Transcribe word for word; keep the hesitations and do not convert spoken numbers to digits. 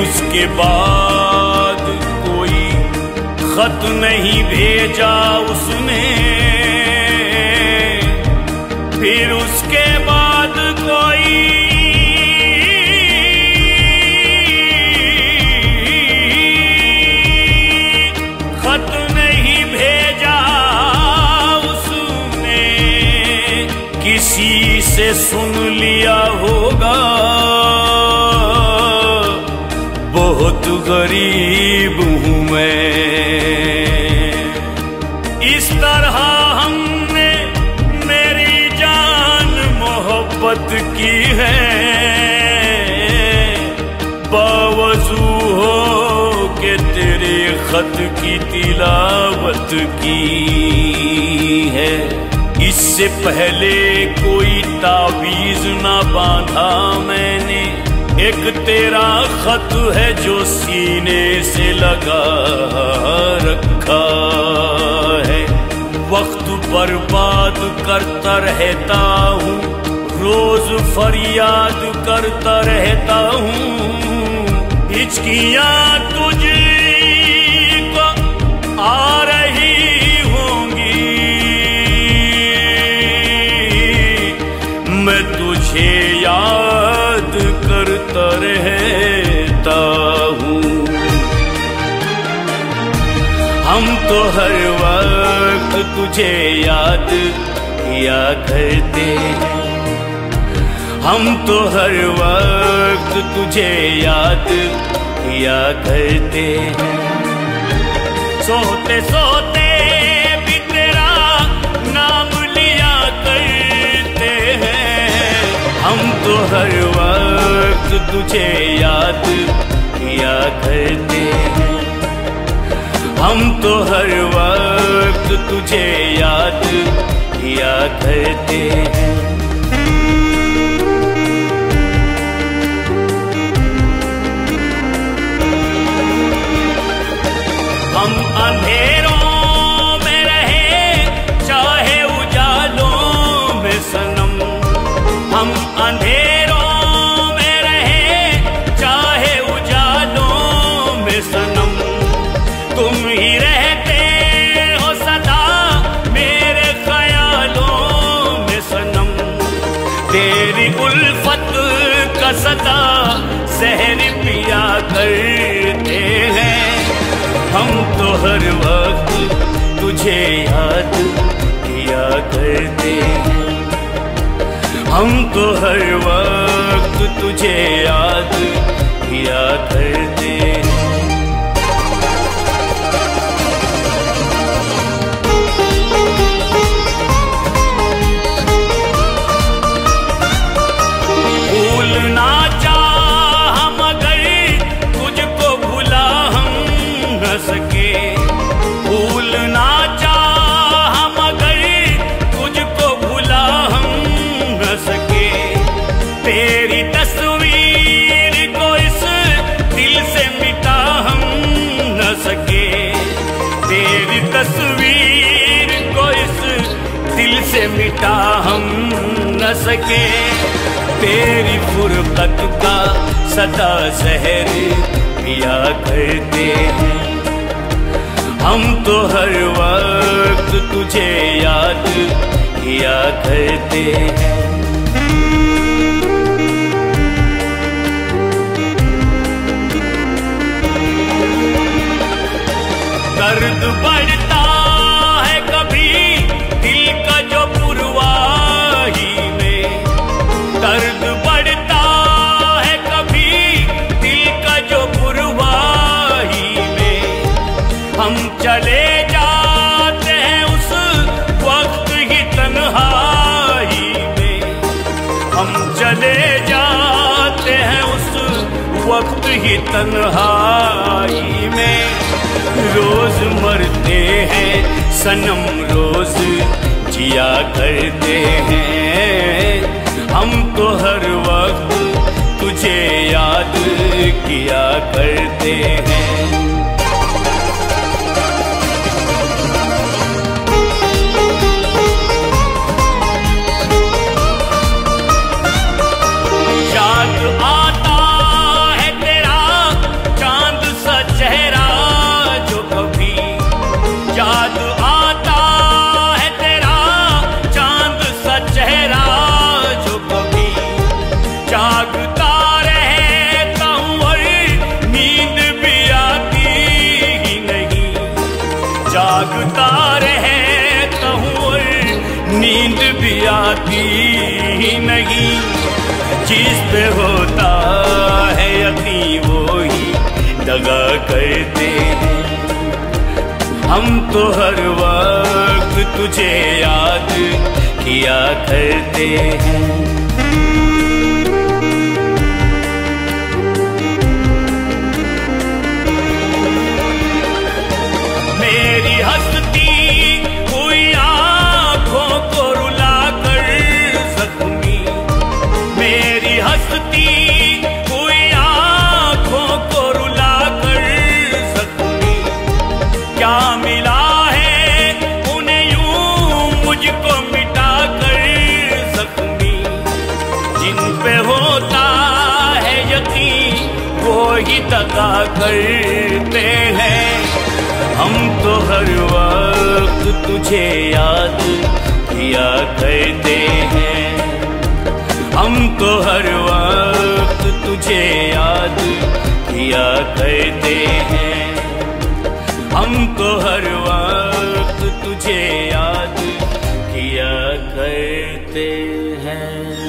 उसके बाद कोई खत नहीं भेजा उसने, फिर उसके बाद कोई खत नहीं भेजा उसने। किसी से सुन लिया होगा, बहुत गरीब हूँ मैं। इस तरह हमने मेरी जान मोहब्बत की है, बावजू हो के तेरे खत की तिलावत की है। इससे पहले कोई तावीज ना बांधा मैंने, एक तेरा खत है जो सीने से लगा रखा है। वक्त बर्बाद करता रहता हूँ, रोज फरियाद करता रहता हूँ। हिचकियाँ तुझको आ रही होंगी, मैं तुझे याद करता रहता हूँ। हम तो हर वक्त तुझे याद किया करते हैं, हम तो हर वक्त तुझे याद किया करते हैं। सोते सोते भी तेरा नाम लिया करते हैं, हम तो हर वक्त तुझे याद किया करते हैं, हम तो हर वक्त तुझे याद किया करते हैं। हम अंधेरों में रहे चाहे उजालों में सनम, हम अंधेरों में रहे चाहे उजालों में सनम। तुम ही रहते हो सदा मेरे ख्यालों में सनम। तेरी उल्फत का सदा सहर पिया करते हैं, हम तो हर वक्त तुझे याद किया करते हैं, हम तो हर वक्त तुझे याद किया करते हैं। भूलना चाह मगर तुझको भुला हम न सके, भूलना चाह मगर तुझको भुला हम न सके। तेरी तस्वीर को इस दिल से मिटा हम न सके, तेरी तस्वीर को इस दिल से मिटा हम न सके। तेरी फुरकत का सदा जहर पिया करते हैं, हम तो हर वक्त तुझे याद किया करते हैं। दर्द बढ़ता है कभी दिल का जो पुरवाही में, दर्द बढ़ता है कभी दिल का जो पुरवाही में। हम चले जाते हैं उस वक्त ही तन्हाई में, हम चले जाते हैं उस वक्त ही तन्हाई में। रोज मरते हैं सनम रोज जिया करते हैं, हम तो हर वक्त तुझे याद किया करते हैं। याद आता है तेरा नींद भी आती ही नहीं, जिस पे होता है यकीन वो ही दगा करते हैं। हम तो हर वक्त तुझे याद किया करते हैं। मेरी हंसती हुई आंखों को रुलाकर जख्मी, मेरी हंसती हुई आंखों को रुलाकर जख्मी, क्या मिला है उन्हें यूं मुझको मिटा कर जख्मी। जिन पे होता है यकीन वो ही दगा करते हैं। हम तो हर वक्त तुझे याद किया करते हैं। हम तो हर वक्त तुझे याद किया करते हैं। हम तो हर वक्त तुझे याद किया करते हैं।